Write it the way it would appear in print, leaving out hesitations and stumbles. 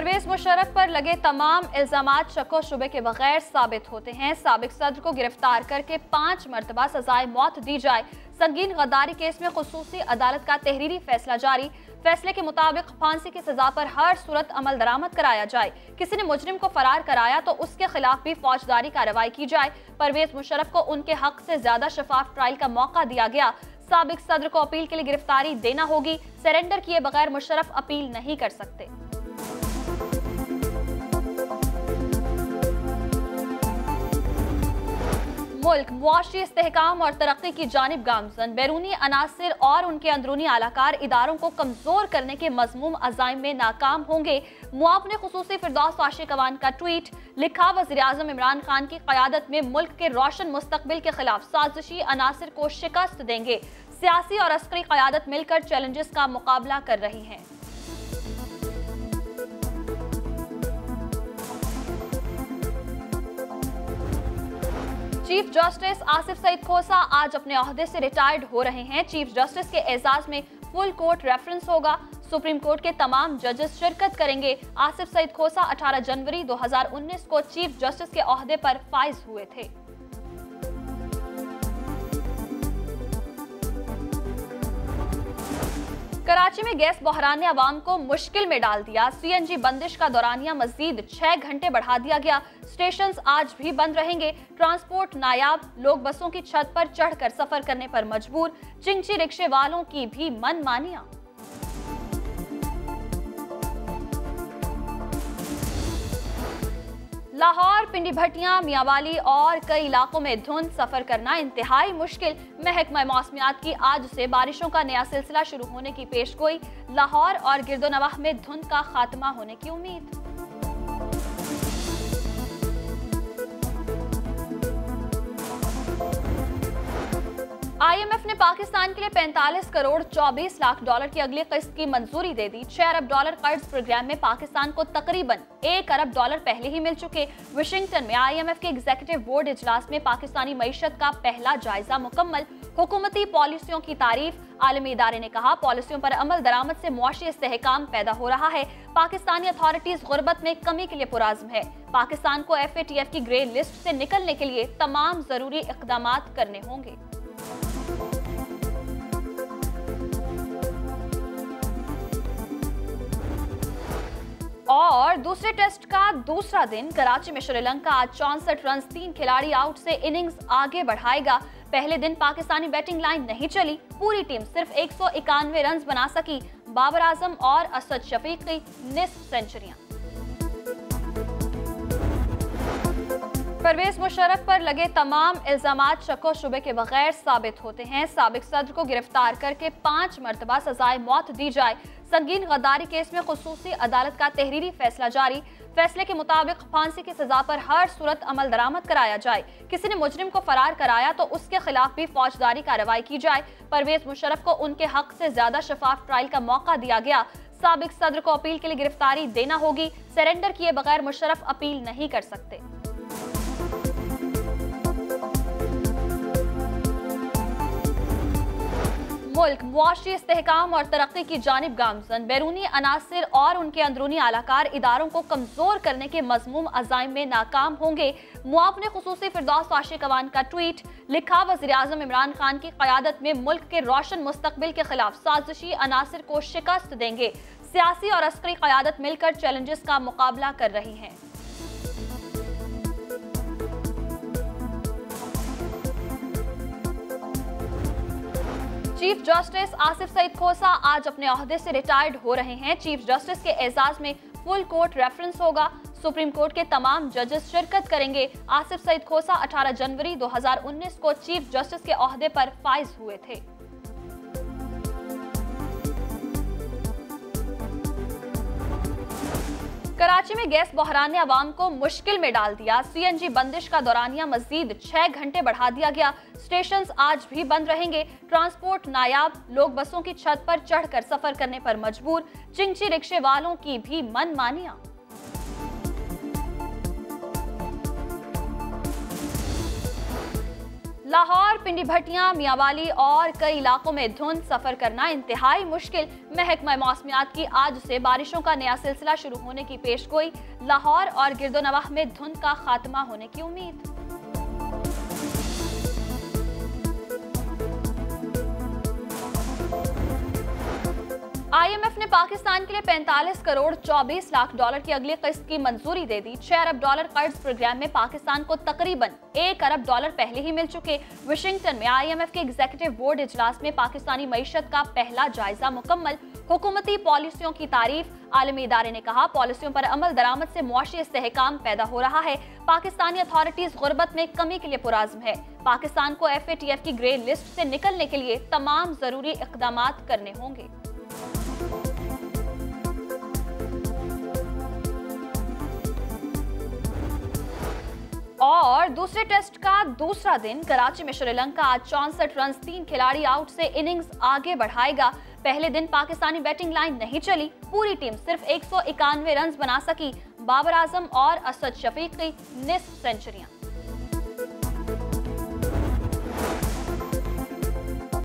परवेज मुशर्रफ पर लगे तमाम इल्जामात शको शुबे के बगैर साबित होते हैं। साबिक सदर को गिरफ्तार करके 5 मरतबा सजाए मौत दी जाए। संगीन गद्दारी केस में खुसूसी अदालत का तहरीरी फैसला जारी। फैसले के मुताबिक फांसी की सजा पर हर सूरत अमल दरामद कराया जाए। किसी ने मुजरिम को फरार कराया तो उसके खिलाफ भी फौजदारी कार्रवाई की जाए। परवेज मुशर्रफ को उनके हक से ज्यादा शफाफ ट्रायल का मौका दिया गया। साबिक सदर को अपील के लिए गिरफ्तारी देना होगी। सरेंडर किए बगैर मुशर्रफ अपील नहीं कर सकते। मुल्क मुआशी इस्तेहकाम और तरक्की की जानिब गामजन। बैरूनी अनासिर और उनके अंदरूनी आलाकार इदारों को कमजोर करने के मज़मूम अज़ाइम में नाकाम होंगे। मुआवने खुसूसी फिरदौस फाशिकवान का ट्वीट। लिखा, वज़ीर-ए-आज़म इमरान खान की क़यादत में मुल्क के रोशन मुस्तकबिल के खिलाफ साजिशी अनासिर को शिकस्त देंगे। सियासी और अस्करी क़यादत मिलकर चैलेंजेस का मुकाबला कर रही हैं। चीफ जस्टिस आसिफ सईद खोसा आज अपने ओहदे से रिटायर्ड हो रहे हैं। चीफ जस्टिस के एजाज में फुल कोर्ट रेफरेंस होगा। सुप्रीम कोर्ट के तमाम जजेस शिरकत करेंगे। आसिफ सईद खोसा 18 जनवरी 2019 को चीफ जस्टिस के ओहदे पर फाइज हुए थे। कराची में गैस बहरान ने अवाम को मुश्किल में डाल दिया। सीएनजी बंदिश का दौरानिया मजीद 6 घंटे बढ़ा दिया गया। स्टेशंस आज भी बंद रहेंगे। ट्रांसपोर्ट नायाब, लोग बसों की छत पर चढ़कर सफर करने पर मजबूर। चिंची रिक्शे वालों की भी मनमानियां। लाहौर, पिंडी भट्टियां, मियांवाली और कई इलाकों में धुंध, सफर करना इंतहाई मुश्किल। महकमा मौसमियात की आज से बारिशों का नया सिलसिला शुरू होने की पेशगोई। लाहौर और गिरदोनवाह में धुंध का खात्मा होने की उम्मीद। IMF ने पाकिस्तान के लिए 45 करोड़ 24 लाख डॉलर की अगली किस्त की मंजूरी दे दी। 6 अरब डॉलर कर्ज प्रोग्राम में पाकिस्तान को तकरीबन 1 अरब डॉलर पहले ही मिल चुके। वाशिंगटन में IMF के एग्जीक्यूटिव बोर्ड इजलास में पाकिस्तानी मईशत का पहला जायजा मुकम्मल। हुकूमती पॉलिसियों की तारीफ। आलमी इदारे ने कहा, पॉलिसियों पर अमल दरामद से मुआशी इस्तेहकाम पैदा हो रहा है। पाकिस्तानी अथॉरिटीज गुर्बत में कमी के लिए पुराज़्म है। पाकिस्तान को FATF की ग्रे लिस्ट से निकलने के लिए तमाम जरूरी इक़दाम करने होंगे। और दूसरे टेस्ट का दूसरा दिन कराची में श्रीलंका आज 64 रन 3 खिलाड़ी आउट से इनिंग्स आगे बढ़ाएगा। पहले दिन पाकिस्तानी बैटिंग लाइन नहीं चली। पूरी टीम सिर्फ 191 रन बना सकी। बाबर आजम और असद शफीक की निस्फ सेंचुरियां। परवेज मुशर्रफ पर लगे तमाम इल्जामात शको शुबे के बगैर साबित होते हैं। साबिक सदर को गिरफ्तार करके 5 मरतबा सजाए मौत दी जाए। संगीन गद्दारी केस में खुसूसी अदालत का तहरीरी फैसला जारी। फैसले के मुताबिक फांसी की सजा पर हर सूरत अमल दरामद कराया जाए। किसी ने मुजरिम को फरार कराया तो उसके खिलाफ भी फौजदारी कार्रवाई की जाए। परवेज मुशर्रफ को उनके हक से ज्यादा शफाफ ट्रायल का मौका दिया गया। साबिक सदर को अपील के लिए गिरफ्तारी देना होगी। सरेंडर किए बगैर मुशर्रफ अपील नहीं कर सकते। मुल्क मुआशी इस्तेहकाम और तरक्की की जानिब गामजन। बैरूनी अनासिर और उनके अंदरूनी आलाकार इदारों को कमजोर करने के मज़मूम अज़ाइम में नाकाम होंगे। मुआवने खुसूसी फिरदौस फाशिकवान का ट्वीट। लिखा, वज़ीर-ए-आज़म इमरान खान की क़यादत में मुल्क के रोशन मुस्तकबिल के खिलाफ साजिशी अनासिर को शिकस्त देंगे। सियासी और अस्करी क़यादत मिलकर चैलेंजेस का मुकाबला कर रही हैं। चीफ जस्टिस आसिफ सईद खोसा आज अपने ओहदे से रिटायर्ड हो रहे हैं। चीफ जस्टिस के एजाज में फुल कोर्ट रेफरेंस होगा। सुप्रीम कोर्ट के तमाम जजेस शिरकत करेंगे। आसिफ सईद खोसा 18 जनवरी 2019 को चीफ जस्टिस के ओहदे पर फाइज हुए थे। कराची में गैस बहरान ने अवाम को मुश्किल में डाल दिया। सीएनजी बंदिश का दौरानिया मजीद 6 घंटे बढ़ा दिया गया। स्टेशंस आज भी बंद रहेंगे। ट्रांसपोर्ट नायाब, लोग बसों की छत पर चढ़कर सफर करने पर मजबूर। चिंची रिक्शे वालों की भी मनमानियां। लाहौर, पिंडी भटियां, मियांवाली और कई इलाकों में धुंध, सफर करना इंतहाई मुश्किल। महकमा मौसमियात की आज से बारिशों का नया सिलसिला शुरू होने की पेशगोई। लाहौर और गिरदोनवाह में धुंध का खात्मा होने की उम्मीद। IMF ने पाकिस्तान के लिए 45 करोड़ 24 लाख डॉलर की अगली किस्त की मंजूरी दे दी। 6 अरब डॉलर कर्ज प्रोग्राम में पाकिस्तान को तकरीबन 1 अरब डॉलर पहले ही मिल चुके। वाशिंगटन में IMF के एग्जीक्यूटिव बोर्ड इजलास में पाकिस्तानी मईशत का पहला जायजा मुकम्मल। हुकूमती पॉलिसियों की तारीफ। आलमी इदारे ने कहा, पॉलिसियों पर अमल दरामद से मुआशी इस्तेहकाम पैदा हो रहा है। पाकिस्तानी अथॉरिटीज गुर्बत में कमी के लिए पुरआज़्म है। पाकिस्तान को FATF की ग्रे लिस्ट से निकलने के लिए तमाम जरूरी इक़दाम करने होंगे। और दूसरे टेस्ट का दूसरा दिन कराची में श्रीलंका आज 64 रन 3 खिलाड़ी आउट से इनिंग्स आगे बढ़ाएगा। पहले दिन पाकिस्तानी बैटिंग लाइन नहीं चली। पूरी टीम सिर्फ 191 रन बना सकी। बाबर आजम और असद शफीक की निस्फ सेंचुरियां।